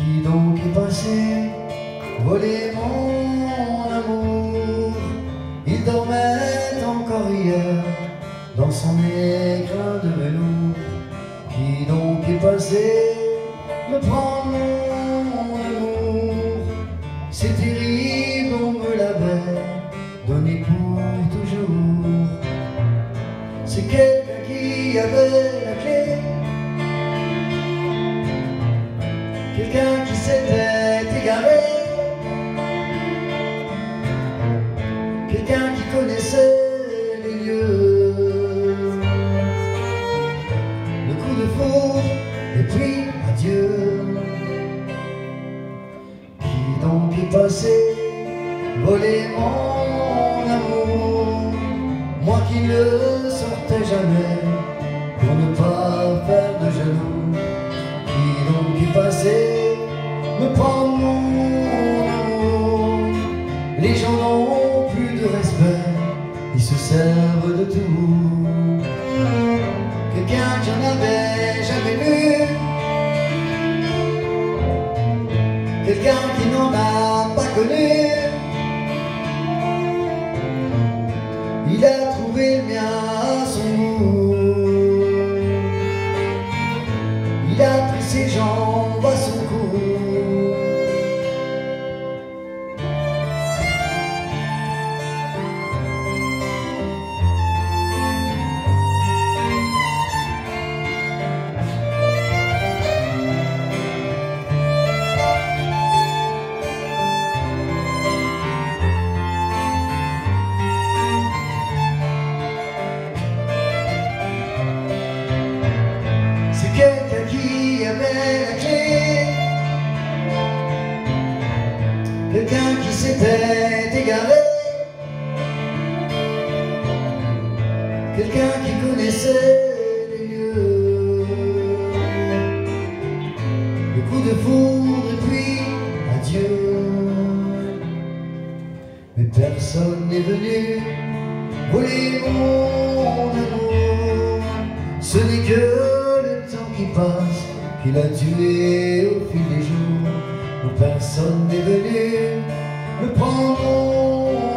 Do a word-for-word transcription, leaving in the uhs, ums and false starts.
Qui donc est passé voler mon amour? Il dormait encore hier dans son écrin de velours. Qui donc est passé me prendre mon amour? C'est terrible, on me l'avait donné pour toujours. C'est quelqu'un qui avait la clé, quelqu'un qui s'était égaré, quelqu'un qui connaissait les lieux. Le coup de foudre et puis adieu. Qui donc est passé voler mon amour? Moi qui ne sortais jamais pour ne pas faire de jaloux. Qui donc est passé me prendre mon amour? Les gens n'ont plus de respect, ils se servent de tout. Quelqu'un qui n'en avait jamais vu, quelqu'un qui n'en a pas connu. Il a trouvé le mien à son goût, il a pris ses jambes à son cou. Quelqu'un qui avait la clé, quelqu'un qui s'était égaré, quelqu'un qui connaissait les lieux. Le coup de foudre et puis adieu. Mais personne n'est venu voler mon amour. Ce n'est que qui passe, qu'il a tué au fil des jours, où personne n'est venu me prendre.